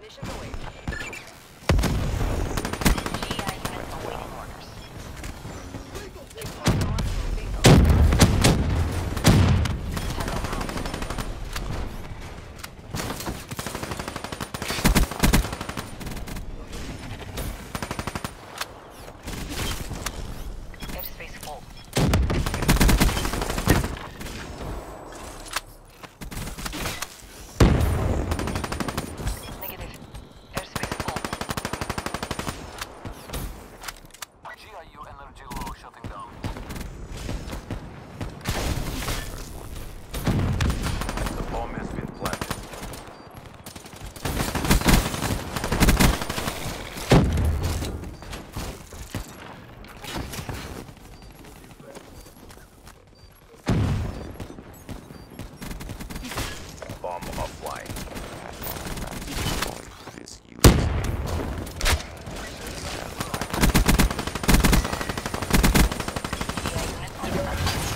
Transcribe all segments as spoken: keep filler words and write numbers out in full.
Mission away. G I unit awaiting orders. Airspace full. Negative. Airspace full. G I U energy low, shutting down. The bomb has been planted. Bomb offline. This G I unit on standby.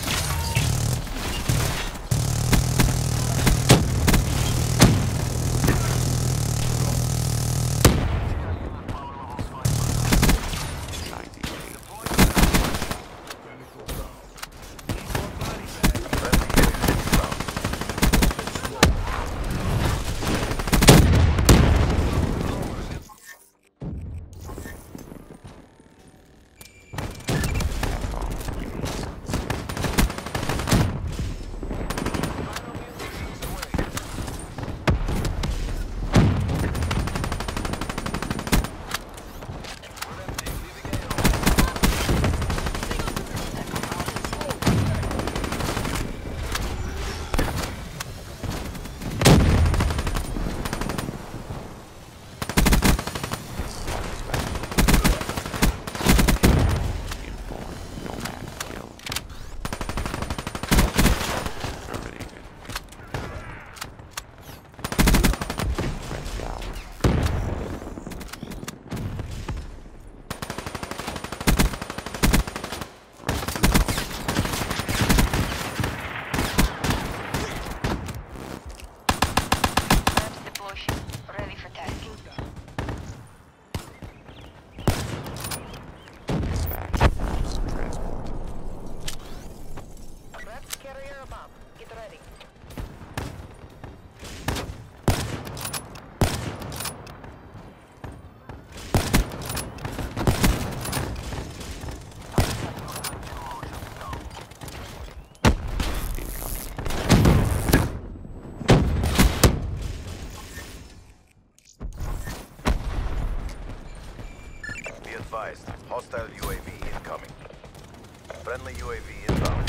Maps deploy ship. Ready for tasking. Red carrier above. Get ready. Be advised, hostile U A V incoming. Friendly U A V inbound.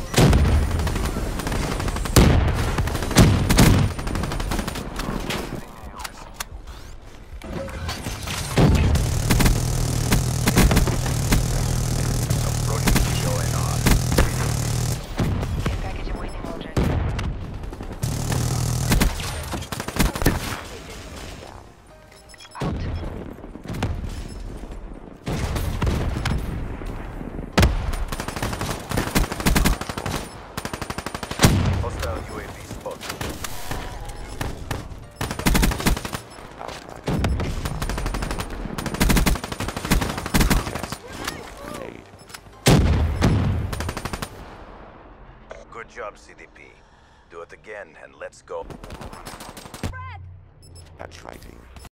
Approaching C O N R. Care package awaiting orders. Out. Hostile U A V spotted. Good job, C D P. Do it again and let's go. That's fighting.